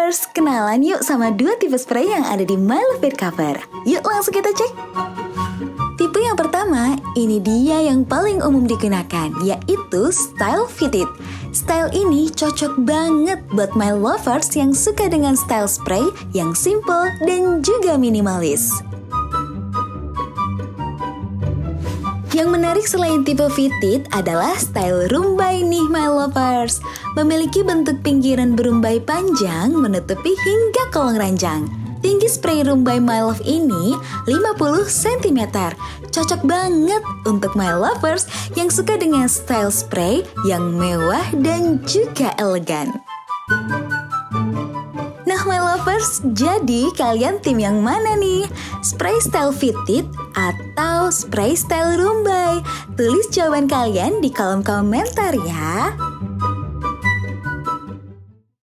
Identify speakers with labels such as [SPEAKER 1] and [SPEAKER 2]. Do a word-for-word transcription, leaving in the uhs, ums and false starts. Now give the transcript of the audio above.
[SPEAKER 1] Lovers, kenalan yuk sama dua tipe spray yang ada di My Love It Cover. Yuk langsung kita cek. Tipe yang pertama, ini dia yang paling umum digunakan, yaitu Style Fitted. Style ini cocok banget buat My Lovers yang suka dengan style spray yang simple dan juga minimalis. Yang menarik selain tipe fitted adalah style rumbai nih My Lovers. Memiliki bentuk pinggiran berumbai panjang menutupi hingga kolong ranjang. Tinggi spray rumbai My Love ini lima puluh sentimeter. Cocok banget untuk My Lovers yang suka dengan style spray yang mewah dan juga elegan. Nah My Lovers, jadi kalian tim yang mana nih? Spray style fitted atau spray style rumbai? Tulis jawaban kalian di kolom komentar ya.